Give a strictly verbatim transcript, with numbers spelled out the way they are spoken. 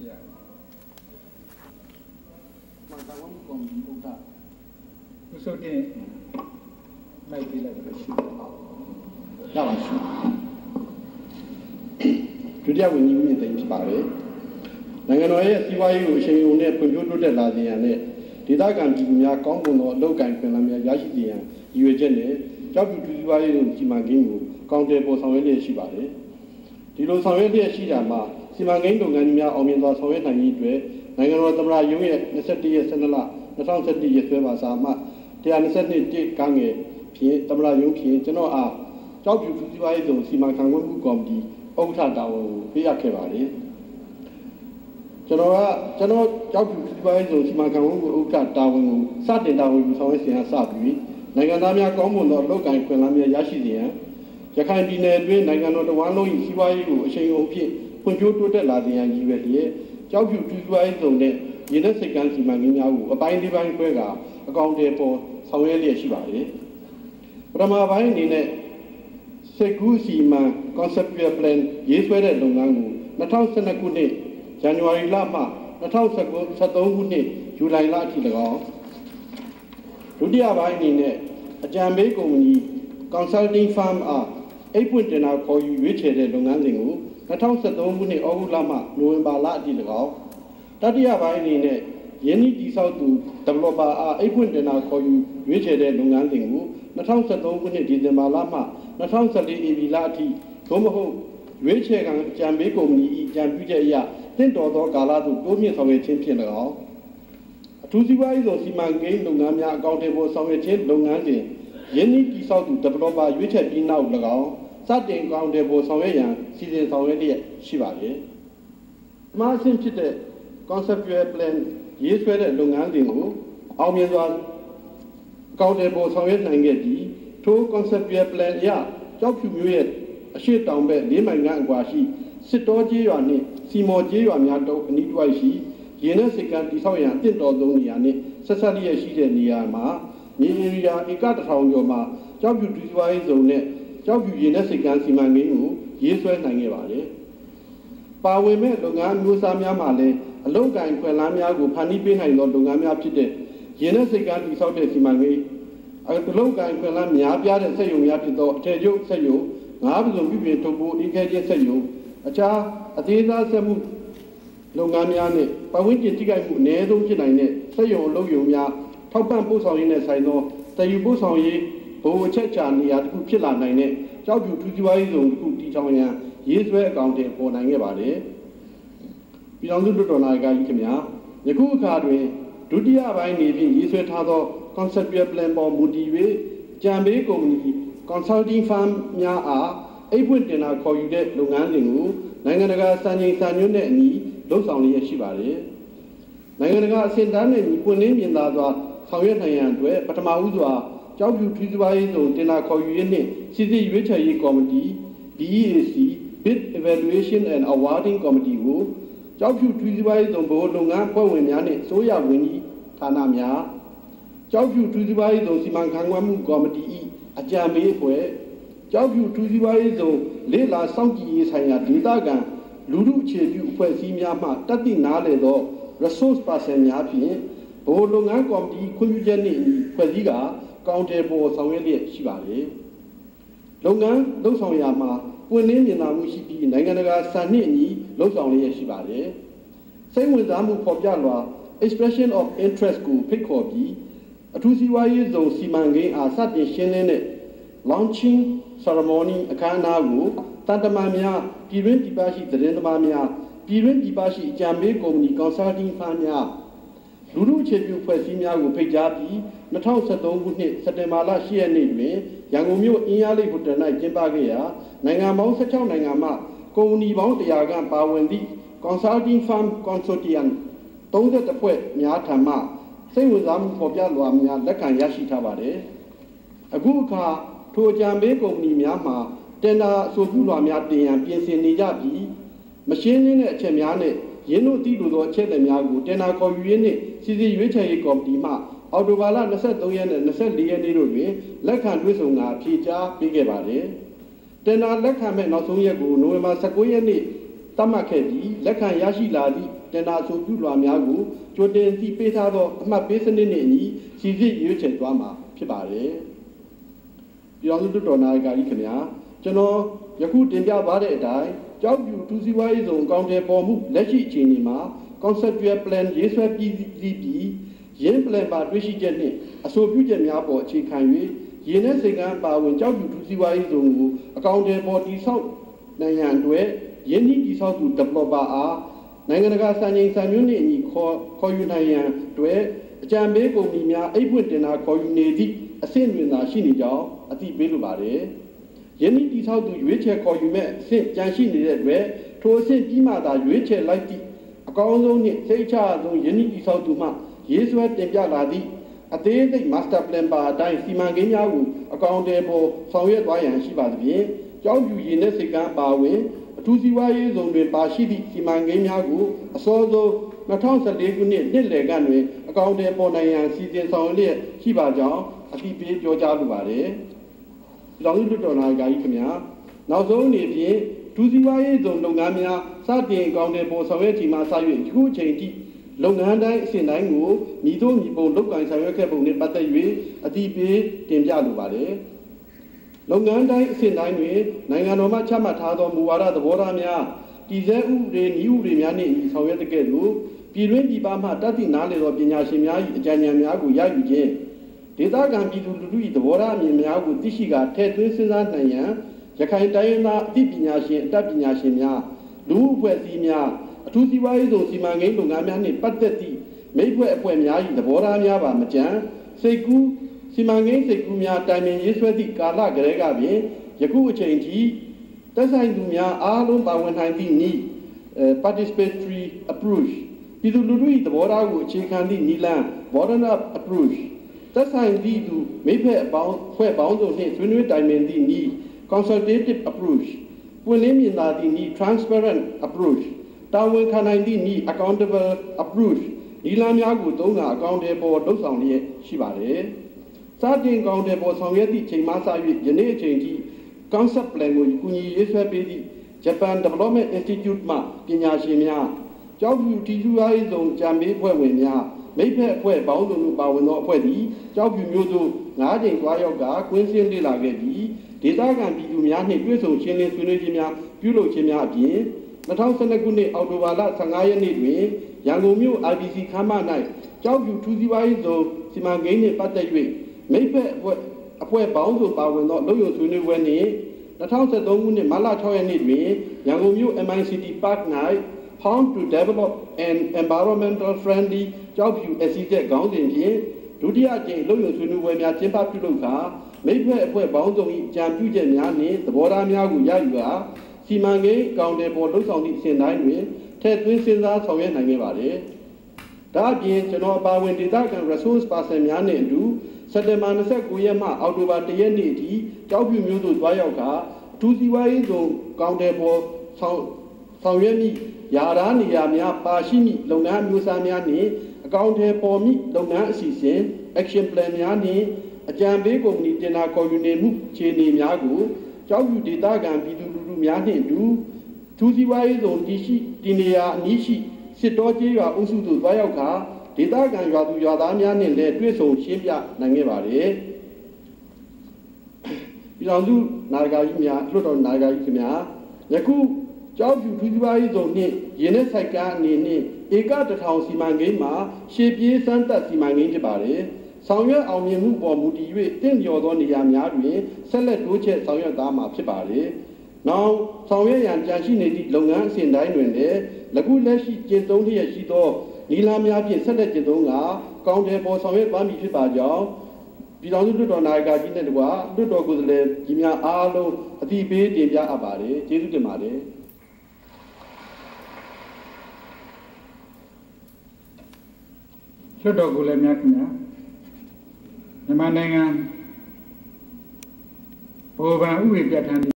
Yeah. Makawan komedi udah. Usutnya naik bila bersyukur. Jangan syukur. Jadi aku ni punya tak inspire. Dengan orang siwai usia unia penjual tu dah dia ni. Tidak kan dia kampung no lokan pun namanya jadi dia. Iu jenis. Jauh tu siwai si makin tu. Kampung tu sampai dia siwai. Di luar sampai dia siapa mah. Si makin tu kan dia orang tu sampai nanti tu. Dengan orang tu berada yang nasi dia senalah. Nasi nasi dia sesuai sama. Dia nasi ni dia kange. Pin tu berada yang pin. Jangan ah. Jauh tu siwai tu si makan pun bukan di. ဥက္ကဋ္ဌတောင်းပေးရခဲ့ပါလေကျွန်တော်ကကျွန်တော်ကြောက်ဖြူစီးပွားရေးဆိုစီမံခန့်ခွဲမှုဥက္ကဋ္ဌတာဝန်ကိုစတင်တာဝန်ယူဆောင်ရွက်စဉ်ကစပြီးနိုင်ငံသားများကောင်းမွန်သောအလုပ်ကိုင်ခွင့်လမ်းများရရှိစေရန်ရခိုင်ပြည်နယ်အတွင်းနိုင်ငံတော်တဝန်းလုံး၏စီးပွားရေးကိုအရှိန်အဟုန်ဖြင့်ဖွံ့ဖြိုးတိုးတက်လာစေရန်ရည်ရွယ်လျက်ကြောက်ဖြူစီးပွားရေးစုံနဲ့ရင်းနှီးစိတ်ကမ်းစီမံကိန်းများကိုအပိုင်းလေးပိုင်းခွဲကာအကောင့်တွေပေါ်ဆောင်ရွက်လျက်ရှိပါလေပထမပိုင်းအနေနဲ့စေကူစီမံ conceptual plan ရေးဆွဲတဲ့လုပ်ငန်းကို2012ခုနှစ်ဇန်နဝါရီလမှ2013ခုနှစ်ဇူလိုင်လအထိ၎င်းဒုတိယပိုင်းအနေနဲ့အကြံပေးကုမ္ပဏီ consulting firm အားအိတ်ပွင့်တင်တာခေါ်ယူရွေးချယ်တဲ့လုပ်ငန်းစဉ်ကို2013ခုနှစ်ဩဂုတ်လမှနိုဝင်ဘာလအထိ၎င်းတတိယပိုင်းအနေနဲ့ယင်းဤတိဆောက်သူ developer အားအိတ်ပွင့်တင်တာခေါ်ယူရွေးချယ်တဲ့လုပ်ငန်းစဉ်ကို2013ခုနှစ်ဒီဇင်ဘာလမှ2014ဧပြီလအထိသို့မဟုတ်ရွေးချယ်ကံကြံပေးကုမ္ပဏီ၏ကြံပြုချက်အရတင့်တော်သောကာလသို့တိုးမြင့်ဆောင်ရွက်ခြင်းဖြင့်၎င်းအထူးစီးပွားရေးဆောင်စီမံကိန်းလုပ်ငန်းများအကောင့်တွေပေါ်ဆောင်ရွက်ခြင်းလုပ်ငန်းစဉ်ယင်းဤတိဆောက်သူ developer ရွေးချယ်ပြီးနောက်၎င်းစတင်အကောင့်တွေပေါ်ဆောင်ရွက်ရန်စီစဉ်ဆောင်ရွက်လျက်ရှိပါသည်။အမှားအဆင့်ဖြစ်တဲ့ conceptual plan ရေးဆွဲတဲ့လုပ်ငန်းစဉ်ကိုအောင်မြင်စွာအကောင့်တွေပေါ်ဆောင်ရွက်နိုင်ခဲ့ပြီးထို conceptual plan အရကြောက်ဖြူမျိုးရဲ့အရှိတောင်ဘက်လေးမိုင်ခန့်အကွာရှိစစ်တောကျေးရွာနှင့်စီမော်ကျေးရွာများတုံးအနီးတစ်ဝိုက်ရှိရင်းနှီးစိတ်ကမ်းတိဆောက်ရန်အသင့်တော်ဆုံးနေရာနှင့်ဆက်ဆက်လျက်ရှိတဲ့နေရာမှာမြေဧရိယာဧကတစ်ထောင်ကျော်မှာကြောက်ဖြူဒူးပွားရေးဇုံနဲ့ကြောက်ဖြူရင်းနှီးစိတ်ကမ်းစီမံကိန်းကိုရေးဆွဲနိုင်ခဲ့ပါတယ်။ပါဝင်မဲ့လုပ်ငန်းမျိုးစားများမှာလည်းအလုပ်ကိုင်ခွင့်လမ်းများကိုဖန်တီးပေးနိုင်သောလုပ်ငန်းများဖြစ်တဲ့ရင်းနှီးစိတ်ကမ်းတိဆောက်တဲ့စီမံကိန်းအလုပ်ကိုင်ခွင့်လမ်းများပြားတဲ့စက်ရုံများဖြစ်သောအထည်ချုပ်စက်ရုံငါးပုံပြုပြင်ထုတ်ဖို့အေးခဲခြင်းစက်ရုံအခြားအသေးစားစက်မှုလုပ်ငန်းများနဲ့ပတ်ဝန်းကျင်ထိခိုက်မှုအနည်းဆုံးဖြစ်နိုင်တဲ့စက်ရုံအလုပ်ရုံများထောက်ပံ့ပို့ဆောင်ရေးနဲ့ဆိုင်သောတည်ယူပို့ဆောင်ရေးဘို့အချက်ချာနေရာတစ်ခုဖြစ်လာနိုင်တဲ့ကြောက်ဖြူထူးခြားရေးစုံတစ်ခုတည်ထောင်ရန်ရေးဆွဲအကောင့်တွေပေါ်နိုင်ခဲ့ပါတယ်။ပြည်တော်စုလွှတ်တော်နာယကကြီးခင်ဗျာယခုအခါတွင်ဒုတိယပိုင်းနေဖြင့်ရေးဆွဲထားသော conceptual plan ပေါ်မူတည်၍ကြံပေးကုမ္ပဏီ consulting firm များအားအိတ်ဖွင့်တင်တာခေါ်ယူတဲ့လုပ်ငန်းစဉ်ကိုနိုင်ငံတကာစံချိန်စံညွှန်းနဲ့အညီလှုပ်ဆောင်လျက်ရှိပါတယ်။နိုင်ငံတကာအဆင့်အတန်းနဲ့ညီပွင့်လင်းမြင်သာစွာဆောင်ရွက်နိုင်ရန်အတွက်ပထမဦးစွာကြောက်ဖြူထူးခြားရေးစုံတင်တာခေါ်ယူရေးနှင့်စီစစ်ရွေးချယ်ရေးကော်မတီ B E A C Bid Evaluation and Awarding Committee ကိုကြောက်ဖြူထူးခြားရေးစုံဘို့လုပ်ငန်းအဖွဲ့ဝင်များနှင့်စိုးရဝန်ကြီးဌာနများကြောက်ဖြူထူးခြားရေးစုံစီမံခန့်ခွဲမှုကော်မတီ၏အကြံပေးအဖွဲ့ကြောက်ဖြူထူးခြားရေးစုံလေးလာစောင့်ကြည့်ရေးဆိုင်ရာဒေသခံလူမှုအခြေပြုအဖွဲ့အစည်းများမှတတ်သိနားလည်သော resource person များဖြင့်ဘို့လုပ်ငန်းကော်မတီခွင့်ပြုချက်နှင့်ဖွဲ့စည်းကကောင်တယ်ပေါ်ဆောင်ရွက်လျက်ရှိပါလေလုပ်ငန်းလှုပ်ဆောင်ရာမှာပွင့်လင်းမြင်သာမှုရှိပြီးနိုင်ငံတကာစံနှင့်အညီလှုပ်ဆောင်လျက်ရှိပါတယ်စိတ်ဝင်စားမှုဖော်ပြလွှာ expression of interest ကိုဖိတ်ခေါ်ပြီးအထူးစီးပွားရေးဇုံစီမံကိန်းအားစတင်ရှင်းလင်းတဲ့ launching ceremony အခမ်းအနားကိုတန်တမာများပြည်တွင်းပြည်ပရှိသတင်းသမားများပြည်တွင်းပြည်ပရှိအကြံပေးကုမ္ပဏီ consulting firm များလူမှုအခြေပြုဖွဲ့စည်းများကိုဖိတ်ကြားပြီး2013ခုနှစ်စက်တင်ဘာလ၈ရက်နေ့တွင်ရန်ကုန်မြို့အင်းအားလိပ်ဟိုတယ်၌ကျင်းပခဲ့ရာနိုင်ငံပေါင်း16နိုင်ငံမှကုမ္ပဏီပေါင်း100ခန့်ပါဝင်သည့် consulting firm consortium 31ဖွဲ့များထံမှစိတ်ဝင်စားမှုဖော်ပြလွှာများလက်ခံရရှိထားပါတယ်။အခုအခါထိုအကြံပေးကုမ္ပဏီများမှာတင်ဒါအဆိုပြုလွှာများတင်ရန်ပြင်ဆင်နေကြပြီးမရှင်းလင်းတဲ့အချက်များနဲ့ရင်းတို့တည်လိုသောအချက်တွေများကိုတင်ဒါခေါ်ယူရေးနှင့်စီစီရွေးချယ်ရေးကော်မတီမှအော်တိုဘာလ23ရက်နဲ့24ရက်နေ့တို့တွင်လက်ခံတွေ့ဆုံကာဖြေကြားပေးခဲ့ပါတယ်။တင်ဒါလက်ခံမဲ့နောက်ဆုံးရက်ကိုနိုဝင်ဘာ19ရက်နေ့တတ်မှတ်ခဲ့ပြီးလက်ခံရရှိလာသည့်တင်ဒါဆိုပြုလွှာများကိုကြိုတင်သိပေးထားသောအမှတ်ပေးစနစ်နှင့်အညီစီစစ်ရွေးချယ်သွားမှာဖြစ်ပါတယ်။ပြည်တော်စုတော်နာယကကြီးခင်ဗျာကျွန်တော်ယခုတင်ပြပါတဲ့အတိုင်းကြောက်ပြူထူးစီးပွားရေးဆောင်အကောင့်တွေပေါ်မှုလက်ရှိအခြေအနေမှာ conceptual plan ရေးဆွဲပြီးပြီးရင်း plan ပါတွေ့ရှိချက်နှင့်အဆိုပြုချက်များပေါ်အခြေခံ၍ရင်းနဲ့စိတ်ကမ်းပါဝင်ကြောက်ပြူထူးစီးပွားရေးဆောင်ကိုအကောင့်တွေပေါ်တည်ဆောက်နိုင်ရန်အတွက်ရင်းနှီးတည်ဆောက်သူ developer အားနိုင်ငံတကာစံချိန်စံညွှန်းနှင့်အညီခေါ်ခေါ်ယူနိုင်ရန်အတွက်အကြံပေးကုမ္ပဏီများအိတ်ဖွင့်တင်တာခေါ်ယူနေသည့်အဆင့်တွင်သာရှိနေကြောင်းအသိပေးလိုပါတယ်။ယင်းဤတိဆောက်သူရွေးချယ်ခေါ်ယူမဲ့အဆင့်ကြန့်ရှိနေတဲ့အတွက်ထိုအဆင့်ပြီးမှသာရွေးချယ်လိုက်သည့်အကောင်းဆုံးနှင့်စိတ်ချဆုံးယင်းဤတိဆောက်သူမှရေးဆွဲတင်ပြလာသည့်အသေးစိတ် master plan ပါအတိုင်းစီမံကိန်းများကိုအကောင့်တွေပေါ်ဆောင်ရွက်သွားရန်ရှိပါသဖြင့်ကြောက်ပြူရည်နဲ့စိတ်ကမ်းပါဝင်အထူးစီးပွားရေးဇုံတွင်ပါရှိသည့်စီမံကိန်းများကိုအစောဆုံး၂၀၁၄ခုနှစ်နှစ်လယ်ကတွင်အကောင့်တွေပေါ်နိုင်ရန်စီစဉ်ဆောင်ရွက်ရှိပါကြောင်းအသိပေးပြောကြားလိုပါတယ်။လောင်စုတော်နာယကကြီးခင်ဗျာနောက်ဆုံးအနေဖြင့်ထူးစီးပွားရေးဇုံလုပ်ငန်းများစတင်အကောင့်တွေပေါ်ဆောင်ရွက်ချိန်မှစ၍ယခုအချိန်ထိလုပ်ငန်းတိုင်းအစဉ်တိုင်းကိုမိတို့မိပုံလုပ်ကိုင်ဆောင်ရွက်ခဲ့ပုံနှင့်ပတ်သက်၍အသိပေးတင်ပြလိုပါတယ်။လုပ်ငန်းတိုင်းအစဉ်တိုင်းတွင်နိုင်ငံတော်မှချမှတ်ထားသောမူဝါဒသဘောထားများတည်ဆဲဥပဒေနည်းဥပဒေများနှင့်ဆောင်ရွက်တဲ့ကဲ့သို့ပြည်တွင်းပြည်ပမှတတ်သိနားလည်သောပညာရှင်များ၏အကြံဉာဏ်များကိုရယူခြင်းဒေသခံပြည်သူလူထု၏သဘောထားအမြင်များကိုသိရှိကာထည့်သွင်းစဉ်းစားနိုင်ရန်ရခိုင်တိုင်းရင်းသားအသိပညာရှင်အတတ်ပညာရှင်များလူမှုအဖွဲ့အစည်းများအထူးစီးပွားရေးဆောင်စီမံကိန်းလုပ်ငန်းများနှင့်ပတ်သက်သည့်မိတ်ဖွဲ့အဖွဲ့များ၏သဘောထားများပါမကြမ်းစိတ်ကူးစီမံကိန်းစိတ်ကူးများတိုင်ပင်ရေးဆွဲသည့်ကာလကလေးကပင်ယခုအချိန်ထိသက်ဆိုင်သူများအားလုံးပါဝင်နိုင်သည့်နည်း participatory approach ပြည်သူလူထု၏သဘောထားကိုအခြေခံသည့်နည်းလမ်း bottom up approach သက်ဆိုင်သည့်သူမိဖက်အပေါင်းဖွဲ့ပေါင်းစုံနှင့်ဆွေးနွေးတိုင်ပင်သည့်နည်း consultative approach ပွင့်လင်းမြင်သာသည့်နည်း transparent approach တာဝန်ခံနိုင်သည့်နည်း accountable approach ဒီလမ်းများကိုသုံးတာအကောင့်တွေပေါ်လှုပ်ဆောင်လျက်ရှိပါတယ်။စတင်အကောင့်တွေပေါ်ဆောင်ရွက်သည့်ချိန်မှစ၍ယနေ့အချိန်ထိ concept plan ကိုကူညီရေးဆွဲပေးသည့် Japan Development Institute မှပညာရှင်များကျောက်ဖြူတီစုရေးဆောင်ကြံပေးဖွဲ့ဝင်များမိဖက်အဖွဲ့ပေါင်းစုံတို့ပါဝင်သောအဖွဲ့သည်ကျောက်ဖြူမြို့သို့၅ကြိမ်သွားရောက်ကကွင်းစင်းလေ့လာခဲ့ပြီးဒေသခံပြည်သူများနှင့်တွေ့ဆုံရှင်းလင်းဆွေးနွေးခြင်းများပြုလုပ်ခြင်းများအပြင်၂၀၁၂ခုနှစ်အောက်တိုဘာလ၁၅ရက်နေ့တွင်ရန်ကုန်မြို့ I B C ခမ်းမ၌ကျောက်ဖြူထူးစီးပွားရေးဇုံစီမံကိန်းနှင့်ပတ်သက်၍မိဖက်အဖွဲ့အဖွဲ့ပေါင်းစုံပါဝင်သောလုပ်ရုံဆွေးနွေးပွဲနှင့်၂၀၁၃ခုနှစ်မတ်လ၆ရက်နေ့တွင်ရန်ကုန်မြို့ M I C T Park ၌ How to develop an environmental friendly ကျောက်ဖြူ S C Z ခေါင်းစဉ်ဖြင့်ဒုတိယအကြိမ်လုပ်ရုံဆွေးနွေးပွဲများကျင်းပပြုလုပ်ကာမိဖက်အဖွဲ့ပေါင်းစုံ၏ကြံပြုချက်များနှင့်သဘောထားများကိုရယူကာစီမံကိန်းအကောင့်တွေပေါ်လှုပ်ဆောင်သည့်အစဉ်တိုင်းတွင်ထည့်သွင်းစဉ်းစားဆောင်ရွက်နိုင်ခဲ့ပါတယ်။ဒါအပြင်ကျွန်တော်ပါဝင်ဒေသခံ resource person များနှင့်အတူစက်တင်ဘာ၂၉ရက်မှအောက်တိုဘာ၁ရက်နေ့အထိကျောက်ဖြူမြို့သို့သွားရောက်ကာအထူးစီးပွားရေးဇုံအကောင့်တွေပေါ်ဆောင်ဆောင်ရွက်မိယာရာနေရာများပါရှိမိလုပ်ငန်းမျိုးစားများနှင့်အကောင့်တွေပေါ်မိလုပ်ငန်းအစီအစဉ် action plan များနှင့်အကြံပေးကုမ္ပဏီတင်ဒါခေါ်ယူနေမှုခြေအနေများကိုကျောက်ဖြူဒေသခံပြည်သူလူထုများနှင့်အတူထူးစီးပွားရေးဇုံတည်ရှိတည်နေရာအနည်းရှိစစ်တော်ကျေးရွာအုပ်စုသို့သွားရောက်ကာဒေသခံရွာသူရွာသားများနှင့်လည်းတွေ့ဆုံရှင်းပြနိုင်ခဲ့ပါတယ်။ပြည်တော်စုနာယကကြီးများလွှတ်တော်နာယကကြီးခင်ဗျာယခုကျောက်ဖြူထူးစီးပွားရေးဇုံနှင့်ရင်းနှက်ဆိုင်ကအနေနဲ့ဧကတစ်ထောင်စီမံကိန်းမှာရှေ့ပြေးစမ်းတက်စီမံကိန်းဖြစ်ပါတယ်။ဆောင်ရွက်အောင်မြင်မှုပေါ်မူတည်၍တင့်လျော်သောနေရာများတွင်ဆက်လက်တိုးချဲ့ဆောင်ရွက်သားမှာဖြစ်ပါတယ်။နောက်ဆောင်ရွက်ရန်ကြံရှိနေသည့်လုပ်ငန်းအစဉ်တိုင်းတွင်လည်းလကုလက်ရှိကျင့်သုံးလျက်ရှိသောနီလာများဖြင့်ဆက်လက်ကျင့်သုံးကာကောင်းတယ်ပေါ်ဆောင်ရွက်သွားမည်ဖြစ်ပါကြောင်းပြည်တော်စုလွှတ်တော်နာယကကြီးနဲ့တကွာလွှတ်တော်ကိုယ်စားလှယ်ကြီးများအားလုံးအသိပေးတင်ပြအပ်ပါတယ်။ကျေးဇူးတင်ပါတယ်။လွှတ်တော်ကိုယ်စားလှယ်များခင်ဗျာမြန်မာနိုင်ငံဗဟိုဘဏ်ဥပဒေပြဋ္ဌာန်း